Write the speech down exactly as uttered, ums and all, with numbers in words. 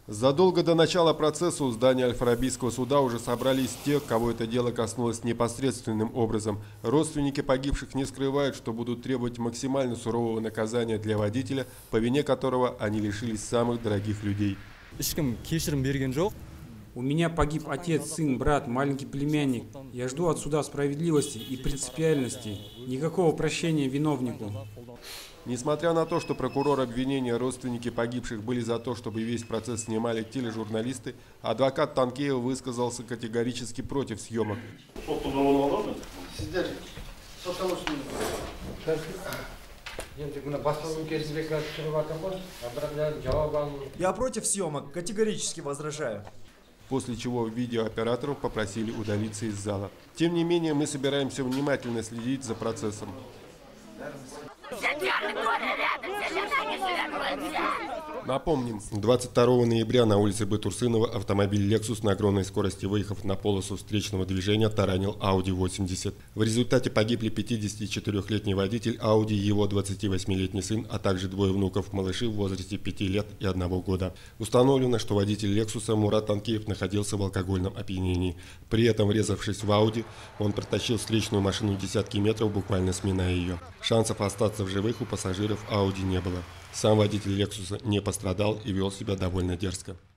Задолго до начала процесса у здания Аль-Фарабийского суда уже собрались те, кого это дело коснулось непосредственным образом. Родственники погибших не скрывают, что будут требовать максимально сурового наказания для водителя, по вине которого они лишились самых дорогих людей. У меня погиб отец, сын, брат, маленький племянник. Я жду от суда справедливости и принципиальности. Никакого прощения виновнику. Несмотря на то, что прокурор обвинения родственники погибших были за то, чтобы весь процесс снимали тележурналисты, адвокат Танкеев высказался категорически против съемок. Я против съемок, категорически возражаю. После чего видеооператоров попросили удалиться из зала. Тем не менее, мы собираемся внимательно следить за процессом. Напомним, двадцать второго ноября на улице Байтурсынова автомобиль Lexus на огромной скорости, выехав на полосу встречного движения, таранил Audi восемьдесят. В результате погибли пятидесятичетырёхлетний водитель Audi, его двадцативосьмилетний сын, а также двое внуков, малыши в возрасте пяти лет и одного года. Установлено, что водитель Lexus Мурат Танкеев находился в алкогольном опьянении. При этом, врезавшись в Audi, он протащил встречную машину десятки метров, буквально сминая ее. Шансов остаться в живых у пассажиров Audi не было. Сам водитель Lexus не пострадал и вел себя довольно дерзко.